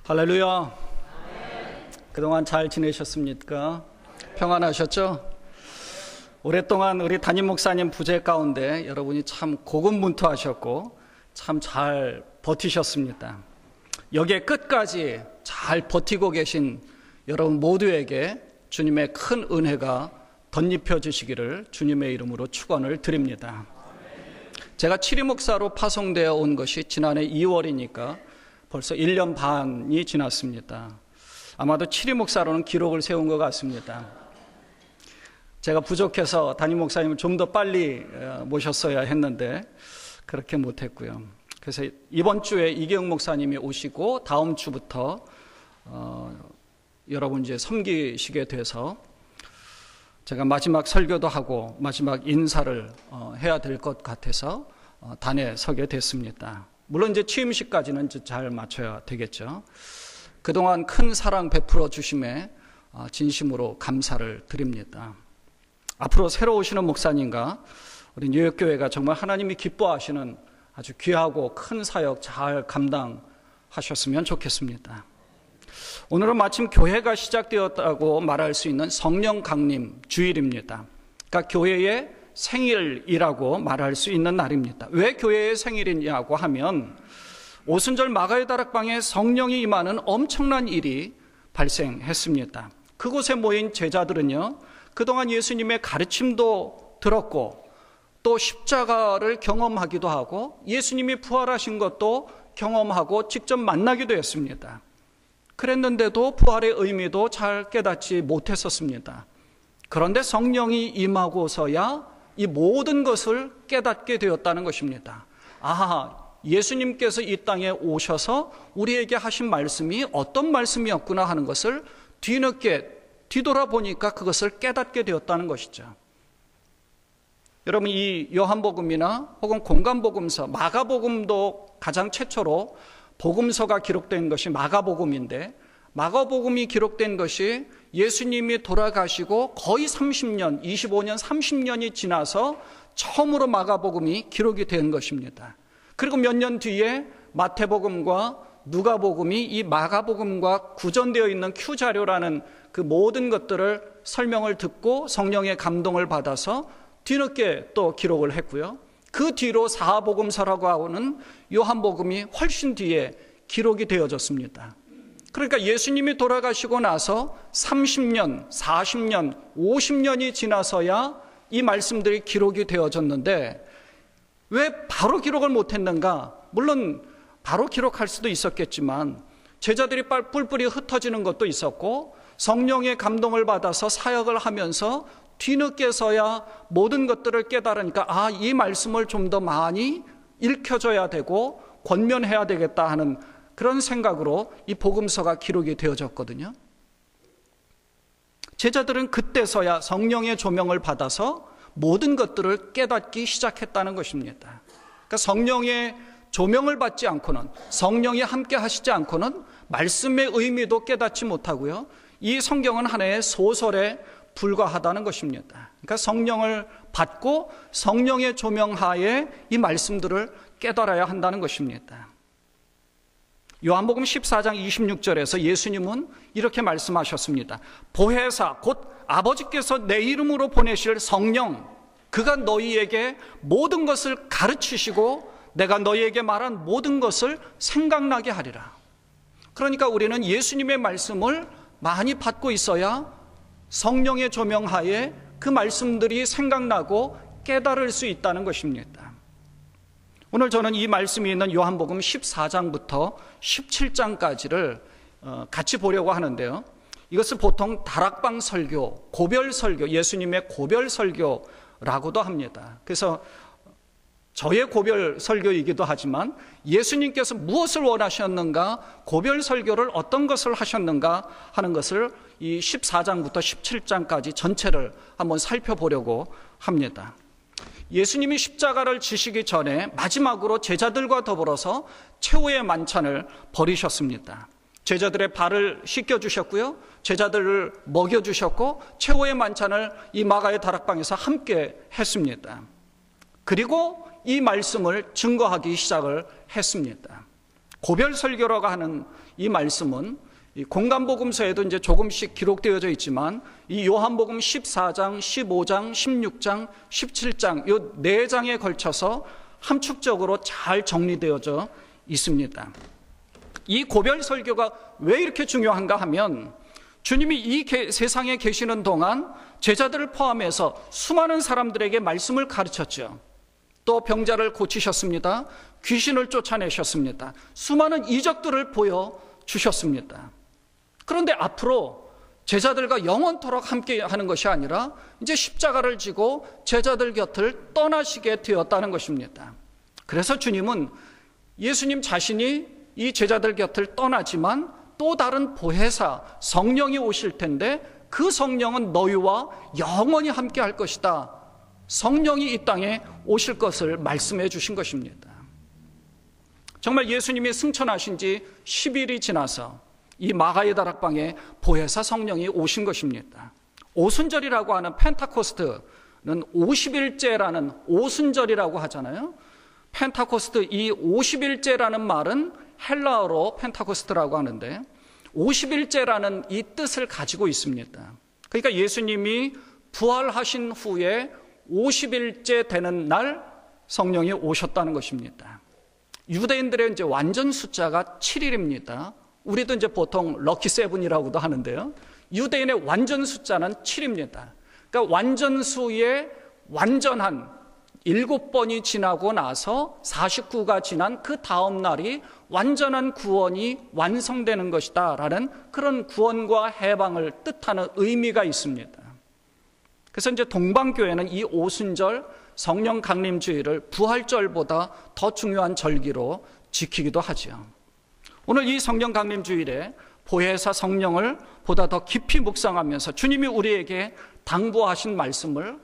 할렐루야. 그동안 잘 지내셨습니까? 평안하셨죠? 오랫동안 우리 담임 목사님 부재 가운데 여러분이 참 고군분투하셨고 참 잘 버티셨습니다. 여기에 끝까지 잘 버티고 계신 여러분 모두에게 주님의 큰 은혜가 덧입혀 주시기를 주님의 이름으로 축원을 드립니다. 제가 치리 목사로 파송되어 온 것이 지난해 2월이니까 벌써 1년 반이 지났습니다. 아마도 치리 목사로는 기록을 세운 것 같습니다. 제가 부족해서 담임 목사님을 좀 더 빨리 모셨어야 했는데 그렇게 못했고요. 그래서 이번 주에 이경 목사님이 오시고 다음 주부터 여러분 이제 섬기시게 돼서 제가 마지막 설교도 하고 마지막 인사를 해야 될 것 같아서 단에 서게 됐습니다. 물론 이제 취임식까지는 잘 맞춰야 되겠죠. 그동안 큰 사랑 베풀어 주심에 진심으로 감사를 드립니다. 앞으로 새로 오시는 목사님과 우리 뉴욕교회가 정말 하나님이 기뻐하시는 아주 귀하고 큰 사역 잘 감당하셨으면 좋겠습니다. 오늘은 마침 교회가 시작되었다고 말할 수 있는 성령 강림 주일입니다. 그러니까 교회의 생일이라고 말할 수 있는 날입니다. 왜 교회의 생일이냐고 하면 오순절 마가의 다락방에 성령이 임하는 엄청난 일이 발생했습니다. 그곳에 모인 제자들은요, 그동안 예수님의 가르침도 들었고 또 십자가를 경험하기도 하고 예수님이 부활하신 것도 경험하고 직접 만나기도 했습니다. 그랬는데도 부활의 의미도 잘 깨닫지 못했었습니다. 그런데 성령이 임하고서야 이 모든 것을 깨닫게 되었다는 것입니다. 예수님께서 이 땅에 오셔서 우리에게 하신 말씀이 어떤 말씀이었구나 하는 것을 뒤늦게 뒤돌아보니까 그것을 깨닫게 되었다는 것이죠. 여러분, 이 요한복음이나 혹은 공간복음서, 마가복음도 가장 최초로 복음서가 기록된 것이 마가복음인데, 마가복음이 기록된 것이 예수님이 돌아가시고 거의 30년, 25년, 30년이 지나서 처음으로 마가복음이 기록이 된 것입니다. 그리고 몇 년 뒤에 마태복음과 누가복음이 이 마가복음과 구전되어 있는 큐자료라는 그 모든 것들을 설명을 듣고 성령의 감동을 받아서 뒤늦게 또 기록을 했고요. 그 뒤로 사복음서라고 하는 요한복음이 훨씬 뒤에 기록이 되어졌습니다. 그러니까 예수님이 돌아가시고 나서 30년, 40년, 50년이 지나서야 이 말씀들이 기록이 되어졌는데 왜 바로 기록을 못했는가? 물론 바로 기록할 수도 있었겠지만 제자들이 뿔뿔이 흩어지는 것도 있었고 성령의 감동을 받아서 사역을 하면서 뒤늦게서야 모든 것들을 깨달으니까 이 말씀을 좀 더 많이 읽혀줘야 되고 권면해야 되겠다 하는 그런 생각으로 이 복음서가 기록이 되어졌거든요. 제자들은 그때서야 성령의 조명을 받아서 모든 것들을 깨닫기 시작했다는 것입니다. 그러니까 성령의 조명을 받지 않고는, 성령이 함께 하시지 않고는 말씀의 의미도 깨닫지 못하고요. 이 성경은 하나의 소설에 불과하다는 것입니다. 그러니까 성령을 받고 성령의 조명하에 이 말씀들을 깨달아야 한다는 것입니다. 요한복음 14장 26절에서 예수님은 이렇게 말씀하셨습니다. 보혜사 곧 아버지께서 내 이름으로 보내실 성령, 그가 너희에게 모든 것을 가르치시고 내가 너희에게 말한 모든 것을 생각나게 하리라. 그러니까 우리는 예수님의 말씀을 많이 받고 있어야 성령의 조명하에 그 말씀들이 생각나고 깨달을 수 있다는 것입니다. 오늘 저는 이 말씀이 있는 요한복음 14장부터 17장까지를 같이 보려고 하는데요. 이것을 보통 다락방 설교, 고별 설교, 예수님의 고별 설교라고도 합니다. 그래서 저의 고별 설교이기도 하지만 예수님께서 무엇을 원하셨는가, 고별 설교를 어떤 것을 하셨는가 하는 것을 이 14장부터 17장까지 전체를 한번 살펴보려고 합니다. 예수님이 십자가를 지시기 전에 마지막으로 제자들과 더불어서 최후의 만찬을 벌이셨습니다. 제자들의 발을 씻겨주셨고요. 제자들을 먹여주셨고 최후의 만찬을 이 마가의 다락방에서 함께 했습니다. 그리고 이 말씀을 증거하기 시작을 했습니다. 고별 설교라고 하는 이 말씀은 이 공간복음서에도 이제 조금씩 기록되어져 있지만 이 요한복음 14장, 15장, 16장, 17장 이 4장에 걸쳐서 함축적으로 잘 정리되어져 있습니다. 이 고별 설교가 왜 이렇게 중요한가 하면 주님이 이 세상에 계시는 동안 제자들을 포함해서 수많은 사람들에게 말씀을 가르쳤죠. 또 병자를 고치셨습니다. 귀신을 쫓아내셨습니다. 수많은 이적들을 보여주셨습니다. 그런데 앞으로 제자들과 영원토록 함께 하는 것이 아니라 이제 십자가를 지고 제자들 곁을 떠나시게 되었다는 것입니다. 그래서 주님은 예수님 자신이 이 제자들 곁을 떠나지만 또 다른 보혜사 성령이 오실 텐데 그 성령은 너희와 영원히 함께 할 것이다. 성령이 이 땅에 오실 것을 말씀해 주신 것입니다. 정말 예수님이 승천하신 지 10일이 지나서 이 마가의 다락방에 보혜사 성령이 오신 것입니다. 오순절이라고 하는 펜타코스트는 50일째라는 오순절이라고 하잖아요. 펜타코스트, 이 50일째라는 말은 헬라어로 펜타코스트라고 하는데 50일째라는 이 뜻을 가지고 있습니다. 그러니까 예수님이 부활하신 후에 50일째 되는 날 성령이 오셨다는 것입니다. 유대인들의 이제 완전 숫자가 7일입니다. 우리도 이제 보통 럭키 세븐이라고도 하는데요. 유대인의 완전 숫자는 7입니다. 그러니까 완전수의 완전한 7번이 지나고 나서 49가 지난 그 다음 날이 완전한 구원이 완성되는 것이다 라는 그런 구원과 해방을 뜻하는 의미가 있습니다. 그래서 이제 동방교회는 이 오순절 성령 강림 주일을 부활절보다 더 중요한 절기로 지키기도 하죠. 오늘 이 성령 강림 주일에 보혜사 성령을 보다 더 깊이 묵상하면서 주님이 우리에게 당부하신 말씀을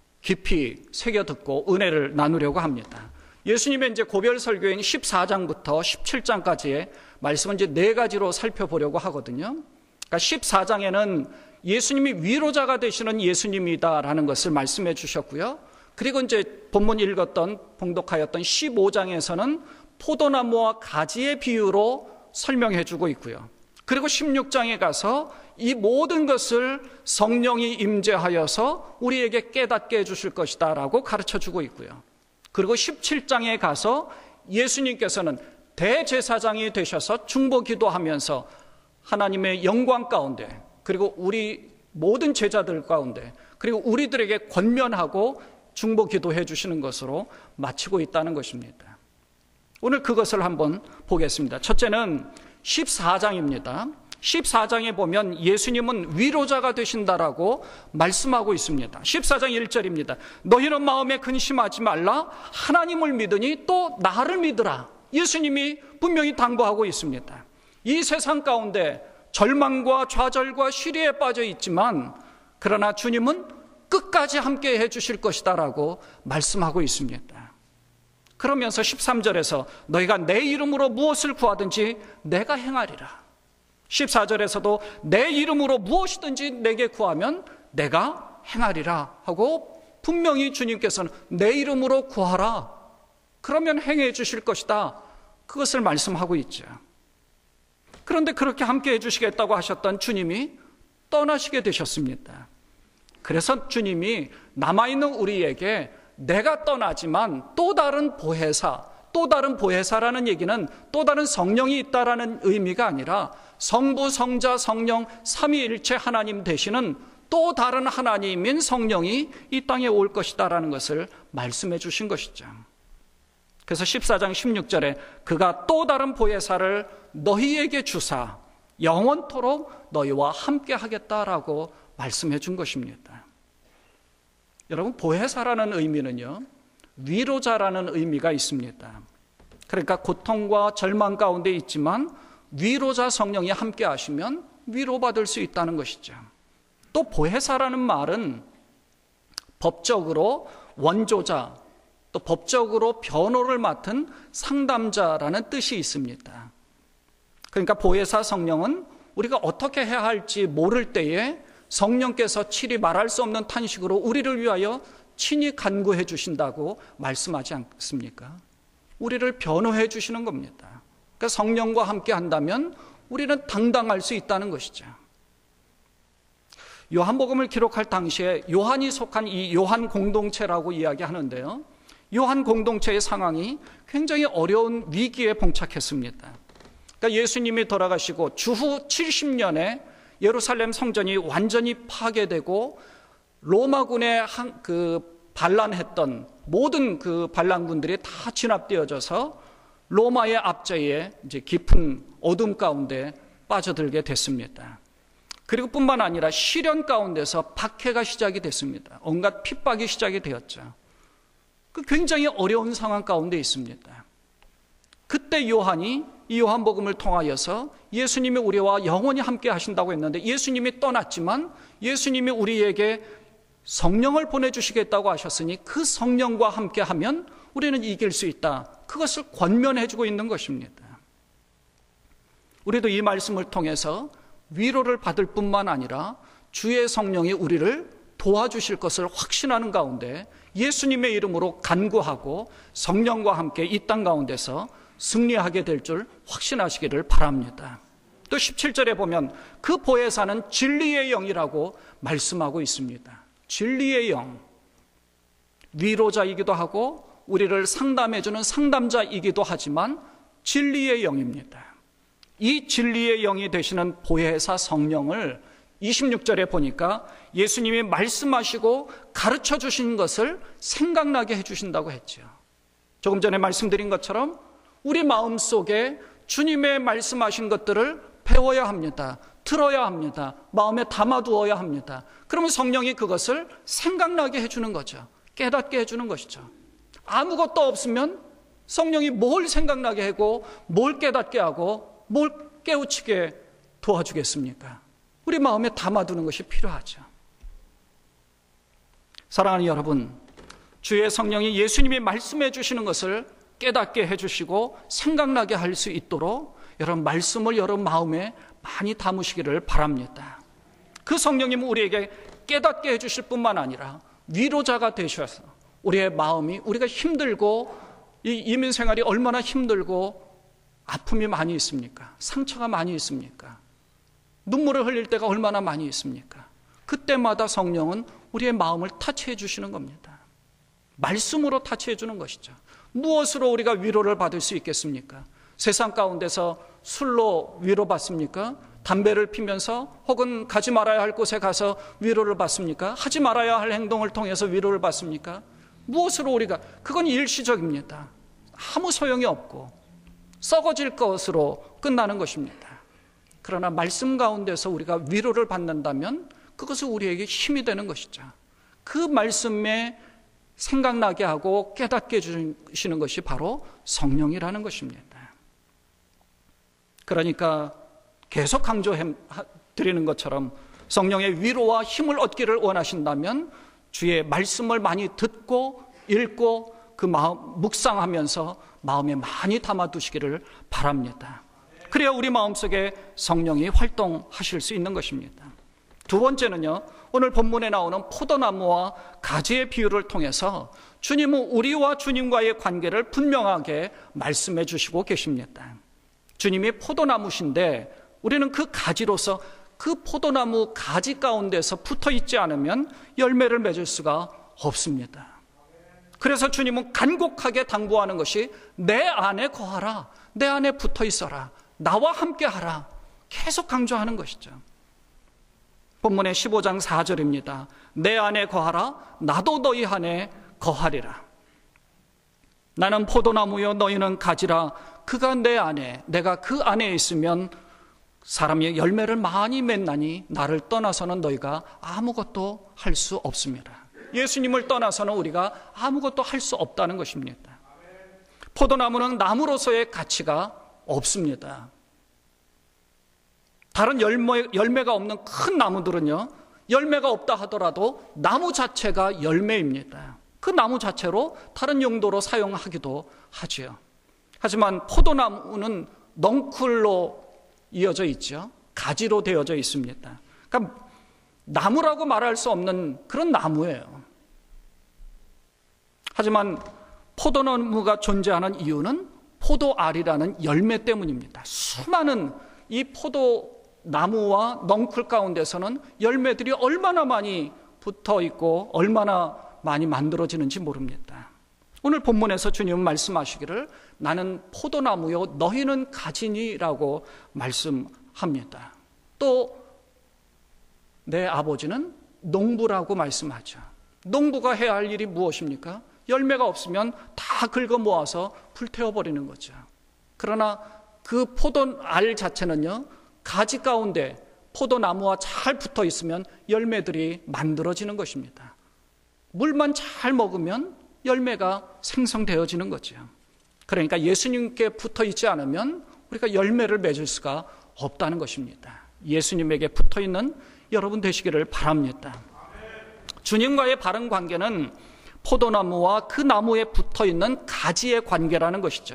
깊이 새겨 듣고 은혜를 나누려고 합니다. 예수님의 이제 고별 설교인 14장부터 17장까지의 말씀은 이제 4가지로 살펴보려고 하거든요. 그러니까 14장에는 예수님이 위로자가 되시는 예수님이다라는 것을 말씀해 주셨고요. 그리고 이제 본문 읽었던 봉독하였던 15장에서는 포도나무와 가지의 비유로 설명해 주고 있고요. 그리고 16장에 가서 이 모든 것을 성령이 임재하여서 우리에게 깨닫게 해주실 것이다 라고 가르쳐 주고 있고요. 그리고 17장에 가서 예수님께서는 대제사장이 되셔서 중보 기도하면서 하나님의 영광 가운데 그리고 우리 모든 제자들 가운데 그리고 우리들에게 권면하고 중보 기도해 주시는 것으로 마치고 있다는 것입니다. 오늘 그것을 한번 보겠습니다. 첫째는 14장입니다. 14장에 보면 예수님은 위로자가 되신다라고 말씀하고 있습니다. 14장 1절입니다. 너희는 마음에 근심하지 말라. 하나님을 믿으니 또 나를 믿으라. 예수님이 분명히 당부하고 있습니다. 이 세상 가운데 절망과 좌절과 시리에 빠져 있지만 그러나 주님은 끝까지 함께 해 주실 것이다 라고 말씀하고 있습니다. 그러면서 13절에서 너희가 내 이름으로 무엇을 구하든지 내가 행하리라. 14절에서도 내 이름으로 무엇이든지 내게 구하면 내가 행하리라 하고 분명히 주님께서는 내 이름으로 구하라. 그러면 행해 주실 것이다. 그것을 말씀하고 있죠. 그런데 그렇게 함께 해주시겠다고 하셨던 주님이 떠나시게 되셨습니다. 그래서 주님이 남아있는 우리에게 내가 떠나지만 또 다른 보혜사, 또 다른 보혜사라는 얘기는 또 다른 성령이 있다라는 의미가 아니라 성부, 성자, 성령 삼위일체 하나님 되시는 또 다른 하나님인 성령이 이 땅에 올 것이다라는 것을 말씀해 주신 것이죠. 그래서 14장 16절에 그가 또 다른 보혜사를 너희에게 주사 영원토록 너희와 함께 하겠다라고 말씀해 준 것입니다. 여러분, 보혜사라는 의미는요, 위로자라는 의미가 있습니다. 그러니까 고통과 절망 가운데 있지만 위로자 성령이 함께 하시면 위로받을 수 있다는 것이죠. 또 보혜사라는 말은 법적으로 원조자, 또 법적으로 변호를 맡은 상담자라는 뜻이 있습니다. 그러니까 보혜사 성령은 우리가 어떻게 해야 할지 모를 때에 성령께서 칠히 말할 수 없는 탄식으로 우리를 위하여 친히 간구해 주신다고 말씀하지 않습니까? 우리를 변호해 주시는 겁니다. 그러니까 성령과 함께 한다면 우리는 당당할 수 있다는 것이죠. 요한복음을 기록할 당시에 요한이 속한 이 요한 공동체라고 이야기하는데요, 요한 공동체의 상황이 굉장히 어려운 위기에 봉착했습니다. 그러니까 예수님이 돌아가시고 주후 70년에 예루살렘 성전이 완전히 파괴되고 로마군의 반란했던 모든 그 반란군들이 다 진압되어져서 로마의 압제에 이제 깊은 어둠 가운데 빠져들게 됐습니다. 그리고 뿐만 아니라 시련 가운데서 박해가 시작이 됐습니다. 온갖 핍박이 시작이 되었죠. 그 굉장히 어려운 상황 가운데 있습니다. 그때 요한이 이 요한복음을 통하여서 예수님이 우리와 영원히 함께 하신다고 했는데, 예수님이 떠났지만 예수님이 우리에게 성령을 보내주시겠다고 하셨으니 그 성령과 함께 하면 우리는 이길 수 있다. 그것을 권면해주고 있는 것입니다. 우리도 이 말씀을 통해서 위로를 받을 뿐만 아니라 주의 성령이 우리를 도와주실 것을 확신하는 가운데 예수님의 이름으로 간구하고 성령과 함께 이 땅 가운데서 승리하게 될 줄 확신하시기를 바랍니다. 또 17절에 보면 그 보혜사는 진리의 영이라고 말씀하고 있습니다. 진리의 영, 위로자이기도 하고 우리를 상담해주는 상담자이기도 하지만 진리의 영입니다. 이 진리의 영이 되시는 보혜사 성령을 26절에 보니까 예수님이 말씀하시고 가르쳐 주신 것을 생각나게 해주신다고 했죠. 조금 전에 말씀드린 것처럼 우리 마음속에 주님의 말씀하신 것들을 배워야 합니다. 들어야 합니다. 마음에 담아두어야 합니다. 그러면 성령이 그것을 생각나게 해주는 거죠. 깨닫게 해주는 것이죠. 아무것도 없으면 성령이 뭘 생각나게 하고 뭘 깨닫게 하고 뭘 깨우치게 도와주겠습니까? 우리 마음에 담아두는 것이 필요하죠. 사랑하는 여러분, 주의 성령이 예수님이 말씀해 주시는 것을 깨닫게 해주시고 생각나게 할 수 있도록 여러분 말씀을 여러분 마음에 많이 담으시기를 바랍니다. 그 성령님은 우리에게 깨닫게 해주실 뿐만 아니라 위로자가 되셔서 우리의 마음이, 우리가 힘들고 이 이민 생활이 얼마나 힘들고 아픔이 많이 있습니까? 상처가 많이 있습니까? 눈물을 흘릴 때가 얼마나 많이 있습니까? 그때마다 성령은 우리의 마음을 터치해 주시는 겁니다. 말씀으로 터치해 주는 것이죠. 무엇으로 우리가 위로를 받을 수 있겠습니까? 세상 가운데서 술로 위로받습니까? 담배를 피면서 혹은 가지 말아야 할 곳에 가서 위로를 받습니까? 하지 말아야 할 행동을 통해서 위로를 받습니까? 무엇으로 우리가, 그건 일시적입니다. 아무 소용이 없고 썩어질 것으로 끝나는 것입니다. 그러나 말씀 가운데서 우리가 위로를 받는다면 그것은 우리에게 힘이 되는 것이죠. 그 말씀에 생각나게 하고 깨닫게 해주시는 것이 바로 성령이라는 것입니다. 그러니까 계속 강조드리는 것처럼 성령의 위로와 힘을 얻기를 원하신다면 주의 말씀을 많이 듣고 읽고 그 마음 묵상하면서 마음에 많이 담아두시기를 바랍니다. 그래야 우리 마음속에 성령이 활동하실 수 있는 것입니다. 두 번째는요, 오늘 본문에 나오는 포도나무와 가지의 비유를 통해서 주님은 우리와 주님과의 관계를 분명하게 말씀해 주시고 계십니다. 주님이 포도나무신데 우리는 그 가지로서 그 포도나무 가지 가운데서 붙어 있지 않으면 열매를 맺을 수가 없습니다. 그래서 주님은 간곡하게 당부하는 것이 내 안에 거하라, 내 안에 붙어 있어라, 나와 함께 하라, 계속 강조하는 것이죠. 본문의 15장 4절입니다. 내 안에 거하라, 나도 너희 안에 거하리라. 나는 포도나무요 너희는 가지라. 그가 내 안에, 내가 그 안에 있으면 사람이 열매를 많이 맺나니 나를 떠나서는 너희가 아무것도 할 수 없습니다. 예수님을 떠나서는 우리가 아무것도 할 수 없다는 것입니다. 포도나무는 나무로서의 가치가 없습니다. 다른 열매가 없는 큰 나무들은요, 열매가 없다 하더라도 나무 자체가 열매입니다. 그 나무 자체로 다른 용도로 사용하기도 하죠. 하지만 포도나무는 넝쿨로 이어져 있죠. 가지로 되어져 있습니다. 그러니까 나무라고 말할 수 없는 그런 나무예요. 하지만 포도나무가 존재하는 이유는 포도알이라는 열매 때문입니다. 수많은 이 포도나무와 넝쿨 가운데서는 열매들이 얼마나 많이 붙어 있고 얼마나 많이 만들어지는지 모릅니다. 오늘 본문에서 주님은 말씀하시기를 나는 포도나무요 너희는 가지니라고 말씀합니다. 또 내 아버지는 농부라고 말씀하죠. 농부가 해야 할 일이 무엇입니까? 열매가 없으면 다 긁어 모아서 불태워버리는 거죠. 그러나 그 포도알 자체는요, 가지 가운데 포도나무와 잘 붙어 있으면 열매들이 만들어지는 것입니다. 물만 잘 먹으면 열매가 생성되어지는 거죠. 그러니까 예수님께 붙어 있지 않으면 우리가 열매를 맺을 수가 없다는 것입니다. 예수님에게 붙어 있는 여러분 되시기를 바랍니다. 주님과의 바른 관계는 포도나무와 그 나무에 붙어 있는 가지의 관계라는 것이죠.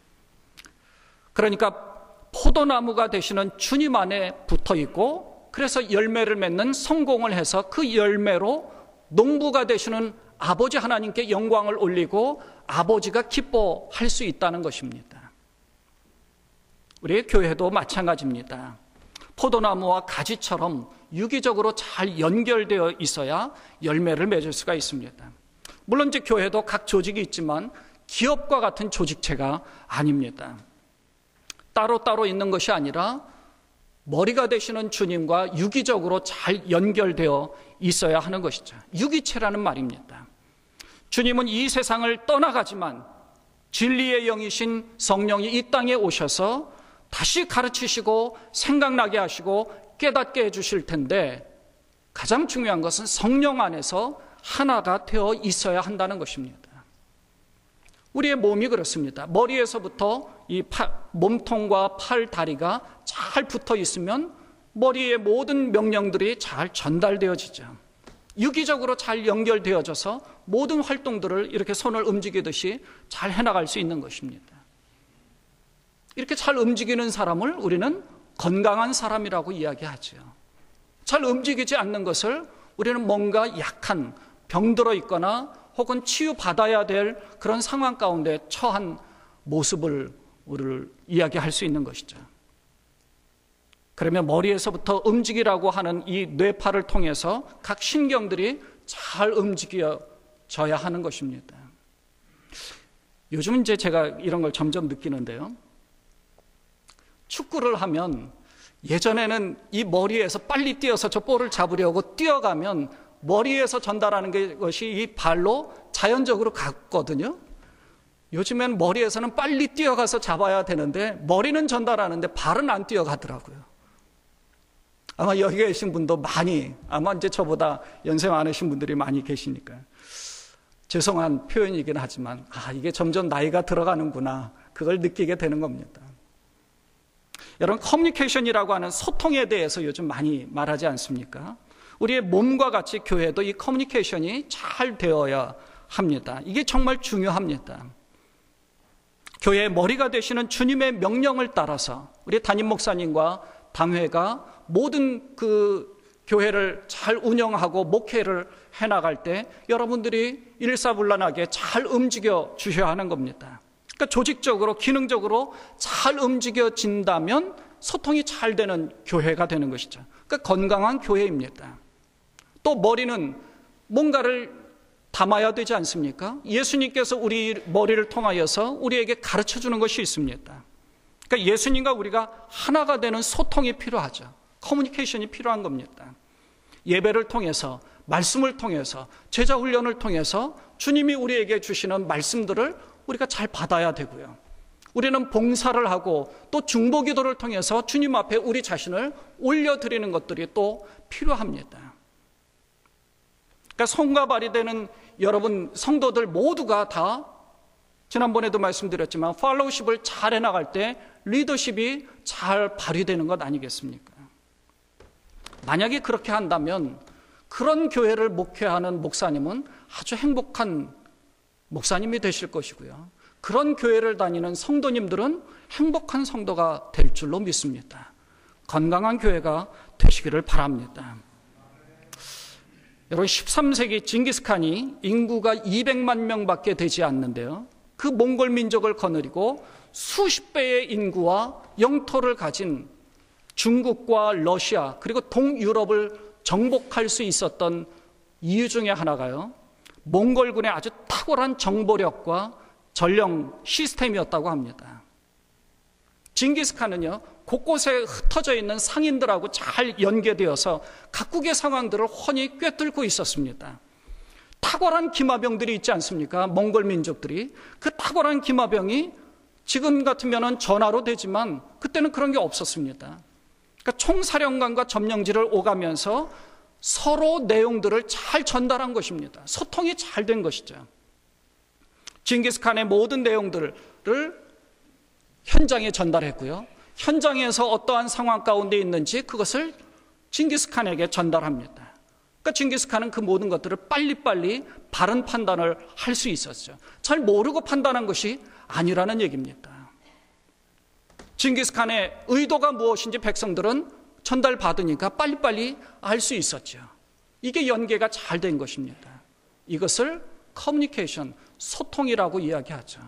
그러니까 포도나무가 되시는 주님 안에 붙어 있고, 그래서 열매를 맺는 성공을 해서 그 열매로 농부가 되시는 아버지 하나님께 영광을 올리고 아버지가 기뻐할 수 있다는 것입니다. 우리의 교회도 마찬가지입니다. 포도나무와 가지처럼 유기적으로 잘 연결되어 있어야 열매를 맺을 수가 있습니다. 물론 이제 교회도 각 조직이 있지만 기업과 같은 조직체가 아닙니다. 따로따로 있는 것이 아니라 머리가 되시는 주님과 유기적으로 잘 연결되어 있어야 하는 것이죠. 유기체라는 말입니다. 주님은 이 세상을 떠나가지만 진리의 영이신 성령이 이 땅에 오셔서 다시 가르치시고 생각나게 하시고 깨닫게 해주실 텐데, 가장 중요한 것은 성령 안에서 하나가 되어 있어야 한다는 것입니다. 우리의 몸이 그렇습니다. 머리에서부터 이 몸통과 팔, 다리가 잘 붙어 있으면 머리의 모든 명령들이 잘 전달되어지죠. 유기적으로 잘 연결되어져서 모든 활동들을 이렇게 손을 움직이듯이 잘 해나갈 수 있는 것입니다. 이렇게 잘 움직이는 사람을 우리는 건강한 사람이라고 이야기하죠. 잘 움직이지 않는 것을 우리는 뭔가 약한, 병들어 있거나 혹은 치유받아야 될 그런 상황 가운데 처한 모습을 우리를 이야기할 수 있는 것이죠. 그러면 머리에서부터 움직이라고 하는 이 뇌파를 통해서 각 신경들이 잘 움직여져야 하는 것입니다. 요즘 이제 제가 이런 걸 점점 느끼는데요. 축구를 하면 예전에는 이 머리에서 빨리 뛰어서 저 볼을 잡으려고 뛰어가면 머리에서 전달하는 것이 이 발로 자연적으로 갔거든요. 요즘엔 머리에서는 빨리 뛰어가서 잡아야 되는데 머리는 전달하는데 발은 안 뛰어가더라고요. 아마 여기 계신 분도 많이, 아마 이제 저보다 연세 많으신 분들이 많이 계시니까 죄송한 표현이긴 하지만 이게 점점 나이가 들어가는구나, 그걸 느끼게 되는 겁니다. 여러분, 커뮤니케이션이라고 하는 소통에 대해서 요즘 많이 말하지 않습니까? 우리의 몸과 같이 교회도 이 커뮤니케이션이 잘 되어야 합니다. 이게 정말 중요합니다. 교회의 머리가 되시는 주님의 명령을 따라서 우리 담임 목사님과 당회가 모든 그 교회를 잘 운영하고 목회를 해나갈 때 여러분들이 일사불란하게 잘 움직여 주셔야 하는 겁니다. 그러니까 조직적으로, 기능적으로 잘 움직여진다면 소통이 잘 되는 교회가 되는 것이죠. 그러니까 건강한 교회입니다. 또 머리는 뭔가를 담아야 되지 않습니까? 예수님께서 우리 머리를 통하여서 우리에게 가르쳐주는 것이 있습니다. 그러니까 예수님과 우리가 하나가 되는 소통이 필요하죠. 커뮤니케이션이 필요한 겁니다. 예배를 통해서, 말씀을 통해서, 제자 훈련을 통해서 주님이 우리에게 주시는 말씀들을 우리가 잘 받아야 되고요. 우리는 봉사를 하고 또 중보기도를 통해서 주님 앞에 우리 자신을 올려드리는 것들이 또 필요합니다. 그러니까 손과 발이 되는 여러분 성도들 모두가 다 지난번에도 말씀드렸지만 팔로우십을 잘 해나갈 때 리더십이 잘 발휘되는 것 아니겠습니까? 만약에 그렇게 한다면 그런 교회를 목회하는 목사님은 아주 행복한 목사님이 되실 것이고요. 그런 교회를 다니는 성도님들은 행복한 성도가 될 줄로 믿습니다. 건강한 교회가 되시기를 바랍니다. 여러분, 13세기 징기스칸이 인구가 200만 명밖에 되지 않는데요. 그 몽골 민족을 거느리고 수십 배의 인구와 영토를 가진 중국과 러시아 그리고 동유럽을 정복할 수 있었던 이유 중에 하나가요, 몽골군의 아주 탁월한 정보력과 전령 시스템이었다고 합니다. 징기스칸은요, 곳곳에 흩어져 있는 상인들하고 잘 연계되어서 각국의 상황들을 훤히 꿰뚫고 있었습니다. 탁월한 기마병들이 있지 않습니까? 몽골 민족들이. 그 탁월한 기마병이 지금 같으면 전화로 되지만 그때는 그런 게 없었습니다. 그러니까 총사령관과 점령지를 오가면서 서로 내용들을 잘 전달한 것입니다. 소통이 잘 된 것이죠. 징기스칸의 모든 내용들을 현장에 전달했고요, 현장에서 어떠한 상황 가운데 있는지 그것을 징기스칸에게 전달합니다. 그러니까 징기스칸은 그 모든 것들을 빨리빨리 바른 판단을 할 수 있었죠. 잘 모르고 판단한 것이 아니라는 얘기입니다. 징기스칸의 의도가 무엇인지 백성들은 전달받으니까 빨리빨리 알 수 있었죠. 이게 연계가 잘 된 것입니다. 이것을 커뮤니케이션, 소통이라고 이야기하죠.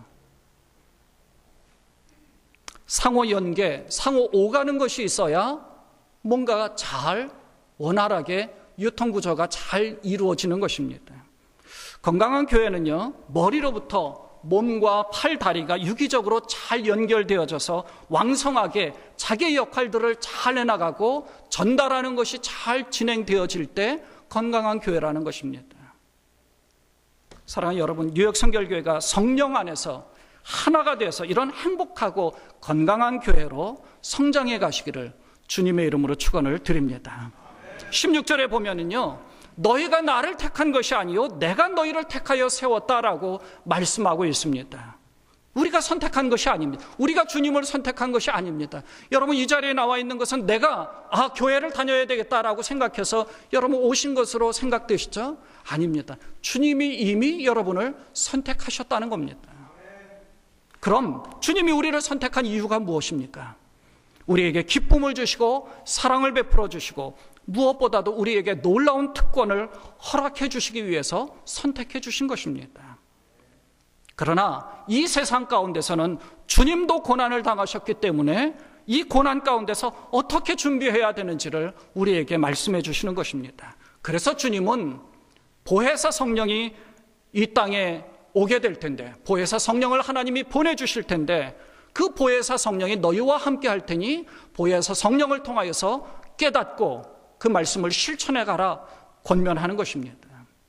상호 연계, 상호 오가는 것이 있어야 뭔가가 잘 원활하게 유통구조가 잘 이루어지는 것입니다. 건강한 교회는요, 머리로부터 몸과 팔, 다리가 유기적으로 잘 연결되어져서 왕성하게 자기의 역할들을 잘 해나가고 전달하는 것이 잘 진행되어질 때 건강한 교회라는 것입니다. 사랑하는 여러분, 뉴욕 성결교회가 성령 안에서 하나가 돼서 이런 행복하고 건강한 교회로 성장해 가시기를 주님의 이름으로 축원을 드립니다. 16절에 보면은요, 너희가 나를 택한 것이 아니요 내가 너희를 택하여 세웠다라고 말씀하고 있습니다. 우리가 선택한 것이 아닙니다. 우리가 주님을 선택한 것이 아닙니다. 여러분, 이 자리에 나와 있는 것은 내가 교회를 다녀야 되겠다라고 생각해서 여러분 오신 것으로 생각되시죠? 아닙니다. 주님이 이미 여러분을 선택하셨다는 겁니다. 그럼 주님이 우리를 선택한 이유가 무엇입니까? 우리에게 기쁨을 주시고 사랑을 베풀어 주시고 무엇보다도 우리에게 놀라운 특권을 허락해 주시기 위해서 선택해 주신 것입니다. 그러나 이 세상 가운데서는 주님도 고난을 당하셨기 때문에 이 고난 가운데서 어떻게 준비해야 되는지를 우리에게 말씀해 주시는 것입니다. 그래서 주님은 보혜사 성령이 이 땅에 오게 될 텐데, 보혜사 성령을 하나님이 보내주실 텐데, 그 보혜사 성령이 너희와 함께 할 테니 보혜사 성령을 통하여서 깨닫고 그 말씀을 실천해 가라 권면하는 것입니다.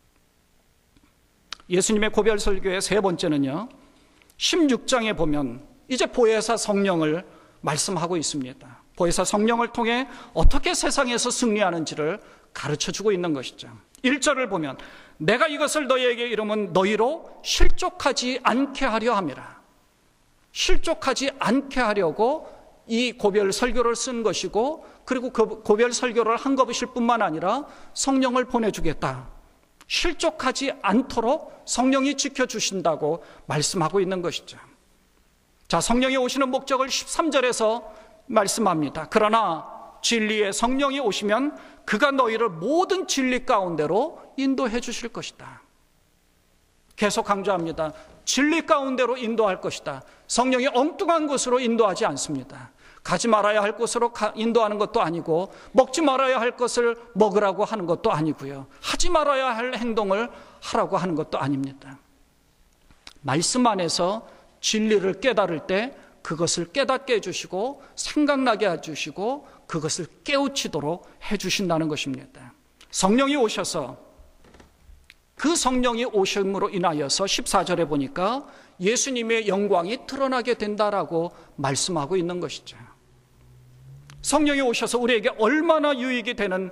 예수님의 고별 설교의 세 번째는요, 16장에 보면 이제 보혜사 성령을 말씀하고 있습니다. 보혜사 성령을 통해 어떻게 세상에서 승리하는지를 가르쳐주고 있는 것이죠. 1절을 보면 내가 이것을 너희에게 이르면 너희로 실족하지 않게 하려 함이라. 실족하지 않게 하려고 이 고별 설교를 쓴 것이고, 그리고 그 고별 설교를 한 것일 뿐만 아니라 성령을 보내주겠다, 실족하지 않도록 성령이 지켜주신다고 말씀하고 있는 것이죠. 자, 성령이 오시는 목적을 13절에서 말씀합니다. 그러나 진리의 성령이 오시면 그가 너희를 모든 진리 가운데로 인도해 주실 것이다. 계속 강조합니다. 진리 가운데로 인도할 것이다. 성령이 엉뚱한 곳으로 인도하지 않습니다. 가지 말아야 할 곳으로 인도하는 것도 아니고, 먹지 말아야 할 것을 먹으라고 하는 것도 아니고요, 하지 말아야 할 행동을 하라고 하는 것도 아닙니다. 말씀 안에서 진리를 깨달을 때 그것을 깨닫게 해주시고 생각나게 해주시고 그것을 깨우치도록 해주신다는 것입니다. 성령이 오셔서, 그 성령이 오심으로 인하여서 14절에 보니까 예수님의 영광이 드러나게 된다라고 말씀하고 있는 것이죠. 성령이 오셔서 우리에게 얼마나 유익이 되는가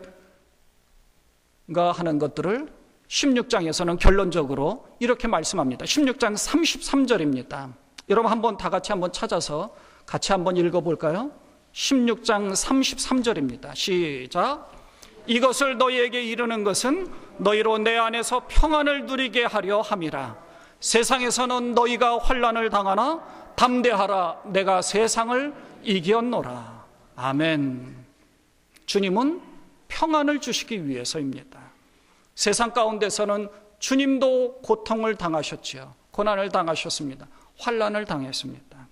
하는 것들을 16장에서는 결론적으로 이렇게 말씀합니다. 16장 33절입니다. 여러분 한번 다 같이 한번 찾아서 같이 한번 읽어볼까요? 16장 33절입니다. 시작. 이것을 너희에게 이르는 것은 너희로 내 안에서 평안을 누리게 하려 함이라. 세상에서는 너희가 환난을 당하나 담대하라, 내가 세상을 이겼노라. 아멘. 주님은 평안을 주시기 위해서입니다. 세상 가운데서는 주님도 고통을 당하셨지요. 고난을 당하셨습니다. 환난을 당했습니다.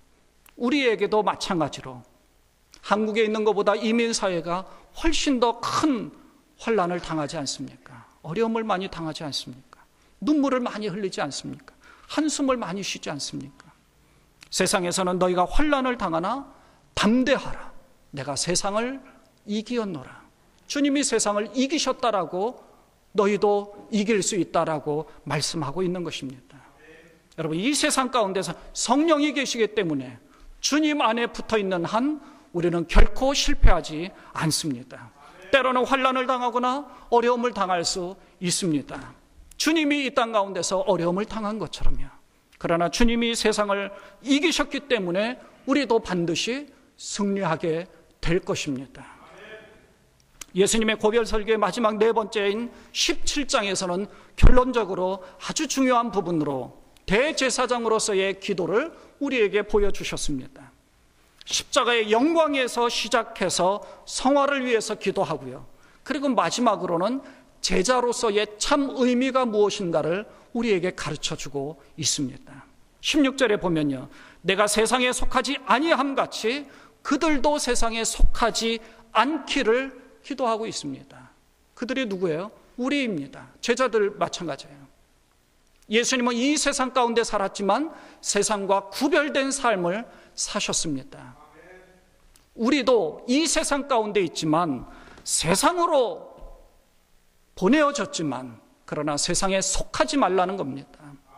우리에게도 마찬가지로 한국에 있는 것보다 이민사회가 훨씬 더 큰 환난을 당하지 않습니까? 어려움을 많이 당하지 않습니까? 눈물을 많이 흘리지 않습니까? 한숨을 많이 쉬지 않습니까? 세상에서는 너희가 환난을 당하나 담대하라. 내가 세상을 이기었노라. 주님이 세상을 이기셨다라고 너희도 이길 수 있다라고 말씀하고 있는 것입니다. 여러분, 이 세상 가운데서 성령이 계시기 때문에 주님 안에 붙어 있는 한 우리는 결코 실패하지 않습니다. 때로는 환난을 당하거나 어려움을 당할 수 있습니다. 주님이 이 땅 가운데서 어려움을 당한 것처럼요. 그러나 주님이 세상을 이기셨기 때문에 우리도 반드시 승리하게 될 것입니다. 예수님의 고별 설교의 마지막 네 번째인 17장에서는 결론적으로 아주 중요한 부분으로 대제사장으로서의 기도를 우리에게 보여주셨습니다. 십자가의 영광에서 시작해서 성화를 위해서 기도하고요. 그리고 마지막으로는 제자로서의 참 의미가 무엇인가를 우리에게 가르쳐주고 있습니다. 16절에 보면요, 내가 세상에 속하지 아니함 같이 그들도 세상에 속하지 않기를 기도하고 있습니다. 그들이 누구예요? 우리입니다. 제자들 마찬가지예요. 예수님은 이 세상 가운데 살았지만 세상과 구별된 삶을 사셨습니다. 우리도 이 세상 가운데 있지만 세상으로 보내어졌지만 그러나 세상에 속하지 말라는 겁니다.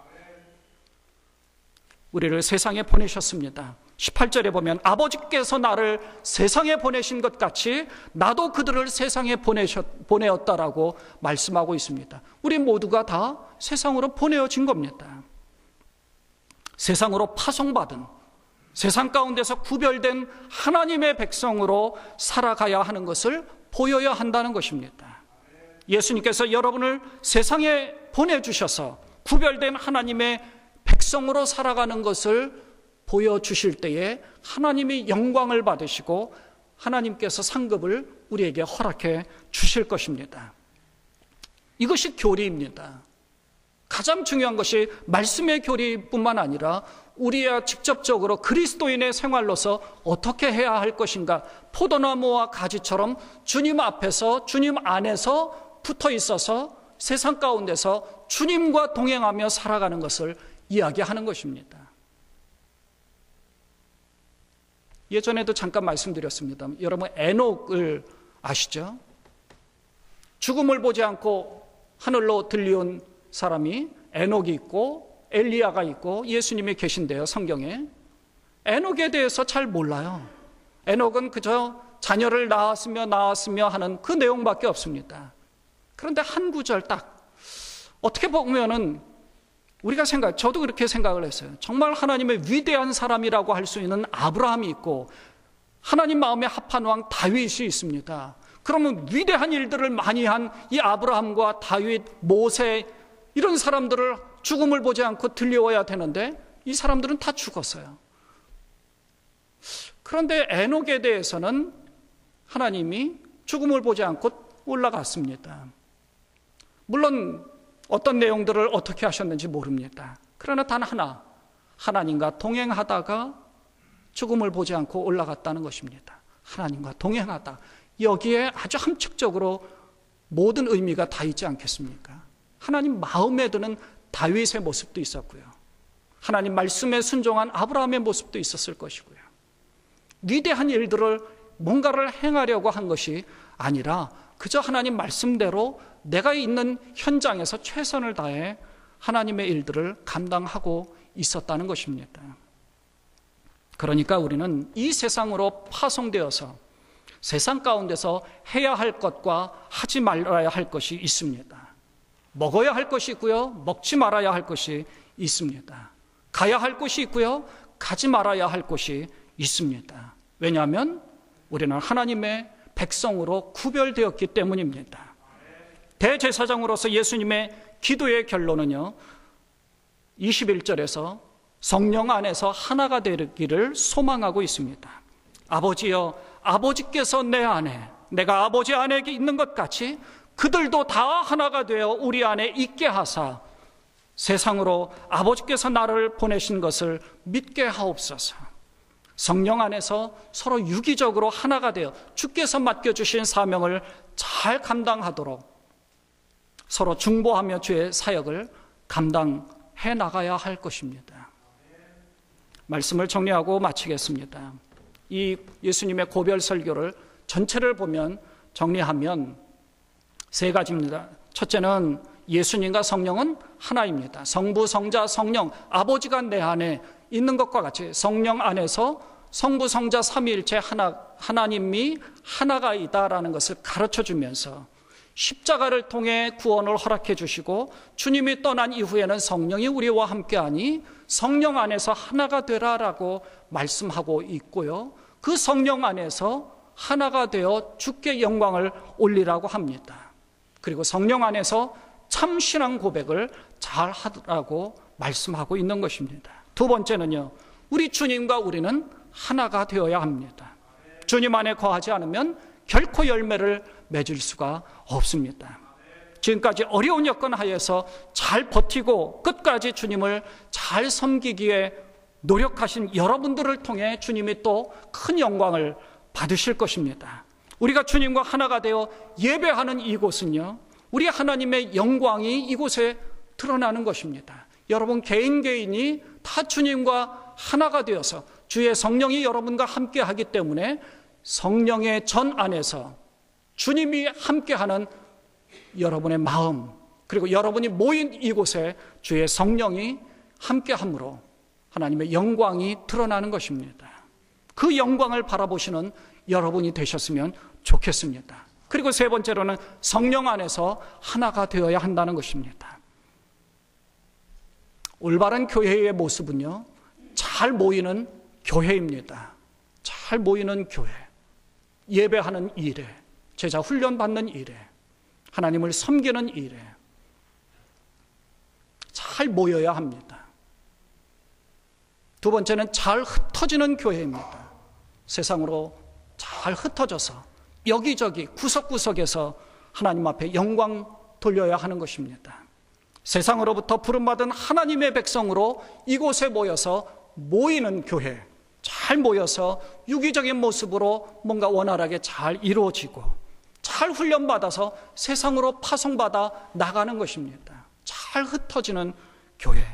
우리를 세상에 보내셨습니다. 18절에 보면 아버지께서 나를 세상에 보내신 것 같이 나도 그들을 세상에 보내었다라고 말씀하고 있습니다. 우리 모두가 다 세상으로 보내어진 겁니다. 세상으로 파송받은, 세상 가운데서 구별된 하나님의 백성으로 살아가야 하는 것을 보여야 한다는 것입니다. 예수님께서 여러분을 세상에 보내주셔서 구별된 하나님의 백성으로 살아가는 것을 보여주실 때에 하나님이 영광을 받으시고 하나님께서 상급을 우리에게 허락해 주실 것입니다. 이것이 교리입니다. 가장 중요한 것이 말씀의 교리뿐만 아니라 우리야 직접적으로 그리스도인의 생활로서 어떻게 해야 할 것인가, 포도나무와 가지처럼 주님 앞에서 주님 안에서 붙어 있어서 세상 가운데서 주님과 동행하며 살아가는 것을 이야기하는 것입니다. 예전에도 잠깐 말씀드렸습니다. 여러분, 에녹을 아시죠? 죽음을 보지 않고 하늘로 들려온 사람이 에녹이 있고 엘리야가 있고 예수님이 계신데요, 성경에. 에녹에 대해서 잘 몰라요. 에녹은 그저 자녀를 낳았으며 하는 그 내용밖에 없습니다. 그런데 한 구절 딱 어떻게 보면은 우리가 저도 그렇게 생각을 했어요. 정말 하나님의 위대한 사람이라고 할 수 있는 아브라함이 있고 하나님 마음에 합한 왕 다윗이 있습니다. 그러면 위대한 일들을 많이 한 이 아브라함과 다윗, 모세 이런 사람들을 죽음을 보지 않고 들려와야 되는데 이 사람들은 다 죽었어요. 그런데 에녹에 대해서는 하나님이 죽음을 보지 않고 올라갔습니다. 물론 어떤 내용들을 어떻게 하셨는지 모릅니다. 그러나 단 하나, 하나님과 동행하다가 죽음을 보지 않고 올라갔다는 것입니다. 하나님과 동행하다. 여기에 아주 함축적으로 모든 의미가 다 있지 않겠습니까? 하나님 마음에 드는 다윗의 모습도 있었고요. 하나님 말씀에 순종한 아브라함의 모습도 있었을 것이고요. 위대한 일들을 뭔가를 행하려고 한 것이 아니라 그저 하나님 말씀대로 내가 있는 현장에서 최선을 다해 하나님의 일들을 감당하고 있었다는 것입니다. 그러니까 우리는 이 세상으로 파송되어서 세상 가운데서 해야 할 것과 하지 말아야 할 것이 있습니다. 먹어야 할 것이 있고요, 먹지 말아야 할 것이 있습니다. 가야 할 곳이 있고요, 가지 말아야 할 곳이 있습니다. 왜냐하면 우리는 하나님의 백성으로 구별되었기 때문입니다. 대제사장으로서 예수님의 기도의 결론은요, 21절에서 성령 안에서 하나가 되기를 소망하고 있습니다. 아버지여, 아버지께서 내 안에, 내가 아버지 안에 있는 것 같이 그들도 다 하나가 되어 우리 안에 있게 하사 세상으로 아버지께서 나를 보내신 것을 믿게 하옵소서. 성령 안에서 서로 유기적으로 하나가 되어 주께서 맡겨주신 사명을 잘 감당하도록 서로 중보하며 주의 사역을 감당해 나가야 할 것입니다. 말씀을 정리하고 마치겠습니다. 이 예수님의 고별 설교를 전체를 보면 정리하면 세 가지입니다. 첫째는 예수님과 성령은 하나입니다. 성부, 성자, 성령, 아버지가 내 안에 있는 것과 같이 성령 안에서 성부, 성자, 삼위일체 하나님이 하나가 있다라는 것을 가르쳐주면서 십자가를 통해 구원을 허락해 주시고 주님이 떠난 이후에는 성령이 우리와 함께하니 성령 안에서 하나가 되라라고 말씀하고 있고요. 그 성령 안에서 하나가 되어 주께 영광을 올리라고 합니다. 그리고 성령 안에서 참 신앙 고백을 잘 하라고 말씀하고 있는 것입니다. 두 번째는요, 우리 주님과 우리는 하나가 되어야 합니다. 주님 안에 거하지 않으면 결코 열매를 맺을 수가 없습니다. 지금까지 어려운 여건 하에서 잘 버티고 끝까지 주님을 잘 섬기기에 노력하신 여러분들을 통해 주님이 또 큰 영광을 받으실 것입니다. 우리가 주님과 하나가 되어 예배하는 이곳은요, 우리 하나님의 영광이 이곳에 드러나는 것입니다. 여러분 개인이 다 주님과 하나가 되어서 주의 성령이 여러분과 함께 하기 때문에 성령의 전 안에서 주님이 함께하는 여러분의 마음, 그리고 여러분이 모인 이곳에 주의 성령이 함께함으로 하나님의 영광이 드러나는 것입니다. 그 영광을 바라보시는 여러분이 되셨으면 좋겠습니다. 그리고 세 번째로는 성령 안에서 하나가 되어야 한다는 것입니다. 올바른 교회의 모습은요, 잘 모이는 교회입니다. 잘 모이는 교회, 예배하는 일에, 제자 훈련받는 일에, 하나님을 섬기는 일에 잘 모여야 합니다. 두 번째는 잘 흩어지는 교회입니다. 세상으로 잘 흩어져서 여기저기 구석구석에서 하나님 앞에 영광 돌려야 하는 것입니다. 세상으로부터 부름받은 하나님의 백성으로 이곳에 모여서 모이는 교회, 잘 모여서 유기적인 모습으로 뭔가 원활하게 잘 이루어지고 잘 훈련받아서 세상으로 파송받아 나가는 것입니다. 잘 흩어지는 교회.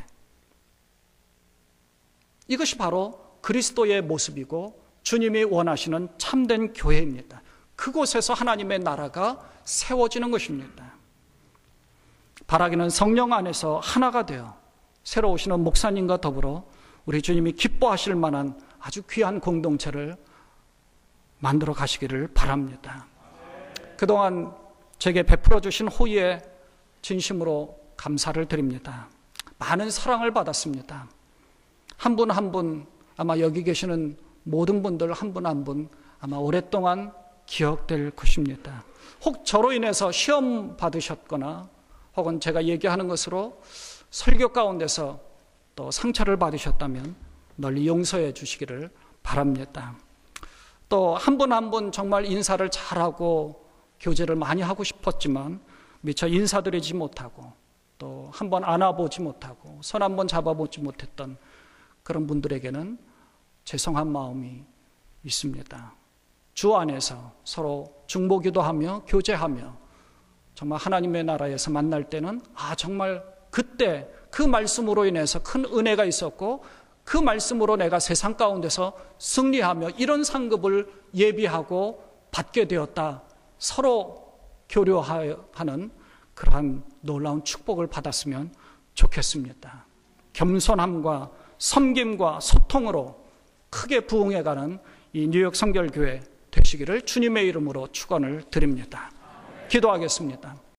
이것이 바로 그리스도의 모습이고 주님이 원하시는 참된 교회입니다. 그곳에서 하나님의 나라가 세워지는 것입니다. 바라기는 성령 안에서 하나가 되어 새로 오시는 목사님과 더불어 우리 주님이 기뻐하실 만한 아주 귀한 공동체를 만들어 가시기를 바랍니다. 그동안 제게 베풀어 주신 호의에 진심으로 감사를 드립니다. 많은 사랑을 받았습니다. 한 분 한 분, 아마 여기 계시는 모든 분들 한 분 한 분 아마 오랫동안 기억될 것입니다. 혹 저로 인해서 시험 받으셨거나 혹은 제가 얘기하는 것으로 설교 가운데서 또 상처를 받으셨다면 널리 용서해 주시기를 바랍니다. 또 한 분 한 분 정말 인사를 잘하고 교제를 많이 하고 싶었지만 미처 인사드리지 못하고 또 한 번 안아보지 못하고 손 한 번 잡아보지 못했던 그런 분들에게는 죄송한 마음이 있습니다. 주 안에서 서로 중보기도하며 교제하며 정말 하나님의 나라에서 만날 때는 정말 그때 그 말씀으로 인해서 큰 은혜가 있었고 그 말씀으로 내가 세상 가운데서 승리하며 이런 상급을 예비하고 받게 되었다. 서로 교류하는 그러한 놀라운 축복을 받았으면 좋겠습니다. 겸손함과 섬김과 소통으로 크게 부흥해가는 이 뉴욕 성결교회 되시기를 주님의 이름으로 축원을 드립니다. 기도하겠습니다.